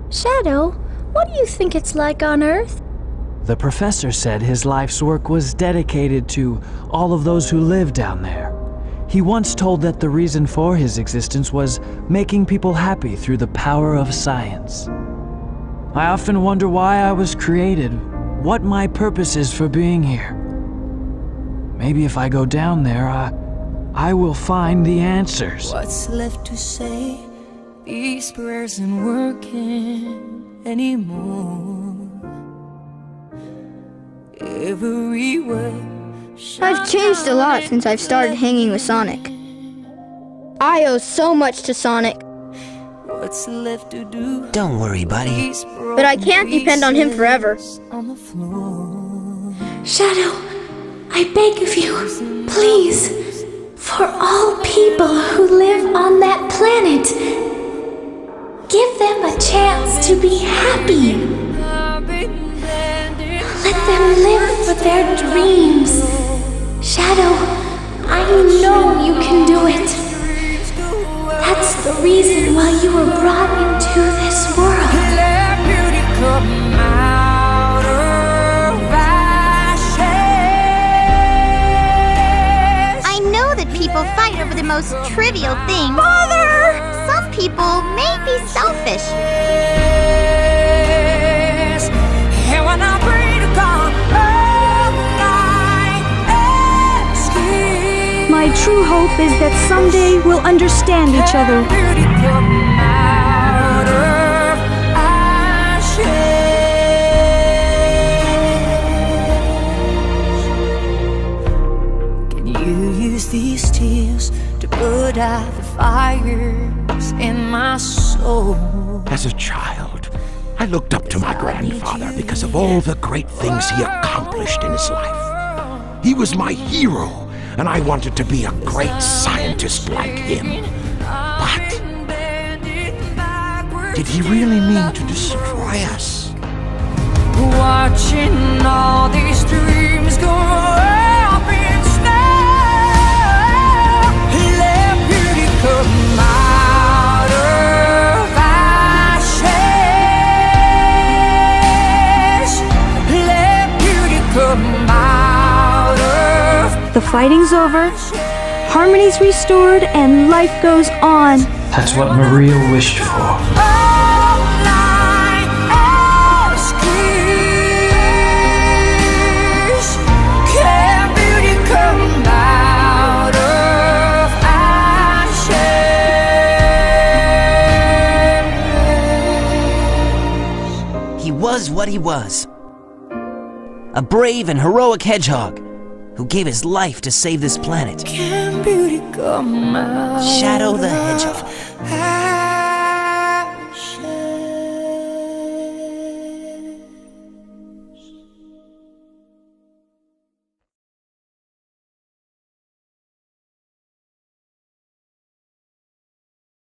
Shadow, what do you think it's like on Earth? The professor said his life's work was dedicated to all of those who live down there. He once told that the reason for his existence was making people happy through the power of science. I often wonder why I was created, what my purpose is for being here. Maybe if I go down there, I will find the answers. What's left to say? These prayers aren't working anymore. Everywhere. I've changed a lot since I've started hanging with Sonic. I owe so much to Sonic. What's left to do? Don't worry, buddy. But I can't depend on him forever. Shadow, I beg of you, please, for all people who live on that planet, give them a chance to be happy. Let them live for their dreams. Shadow, I know you can do it. That's the reason why you were brought into this world. Let beauty come out of ashes. I know that people fight over the most trivial things. Father! Some people may be selfish. And when I pray to God, all I ask is, My true hope is that someday we'll understand each other. beauty come out of ashes. Can you use these tears to put out the fires in my soul? As a child, I looked up to my grandfather because of all the great things he accomplished in his life. He was my hero, and I wanted to be a great scientist like him. But did he really mean to destroy us? Watching all these dreams go up in snow. Let beauty come out of ashes. Let beauty come out of. The fighting's over, harmony's restored, and life goes on. That's what Maria wished for. All I ask is, can beauty come out of ashes? He was what he was. A brave and heroic hedgehog who gave his life to save this planet. Can beauty come out? Shadow the Hedgehog.